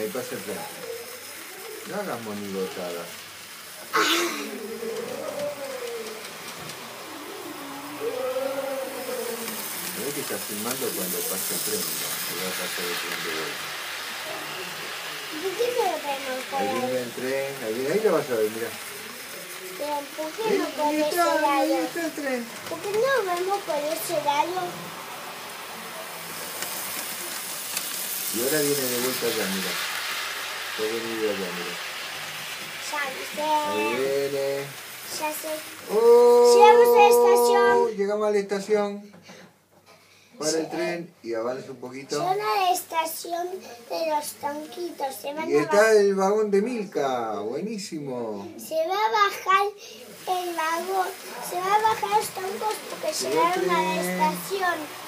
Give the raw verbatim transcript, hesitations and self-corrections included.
ahí, pasa el tren. No hagas monigotada. Mirá que estás filmando cuando pasa el tren, ¿no? Que va a pasar el tren de vuelta. ¿Por qué no lo vemos por Ahí ahí? viene el tren, ahí, viene, ahí lo vas a ver, mirá. Pero ¿por qué Ahí, no por ahí ese está, ahí lado? está el tren. ¿Por qué no vemos por ese lado? Y ahora viene de vuelta allá, mira. Va a venir de allá, mira. Ya Ahí sé. viene. Ya sé. ¡Oh! Llegamos a la estación. Llegamos a la estación. Para el Sí. tren y avanza un poquito. Son a la estación de los tanquitos. Se, van Y a está bajar. el vagón de Milka. Buenísimo. Se va a bajar el vagón. Se va a bajar los tancos porque Llegó el llegaron a la tren. estación.